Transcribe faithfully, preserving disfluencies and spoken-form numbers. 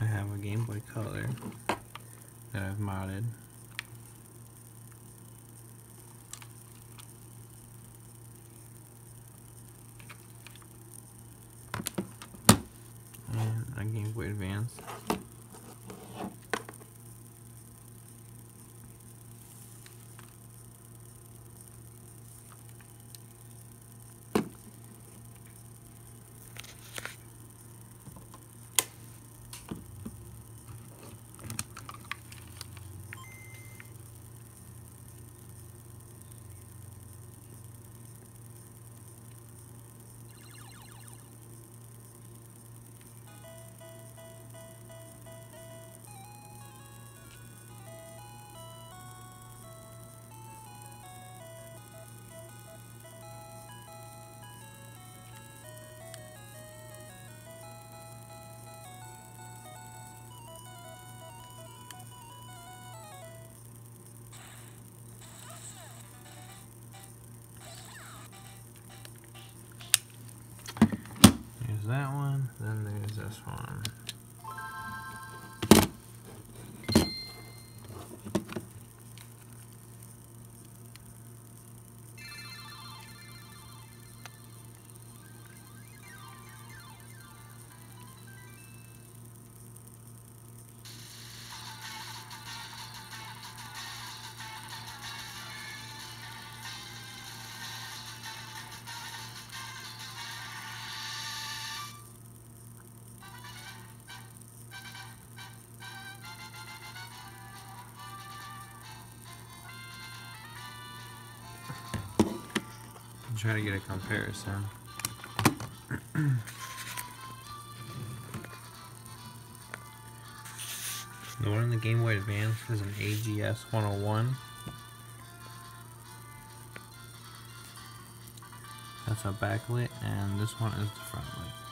have a Game Boy Color that I've modded. And a Game Boy Advance. There's that one, then there's this one. Try to get a comparison. The one in the Game Boy Advance is an A G S one oh one. That's a backlit, and this one is the front light.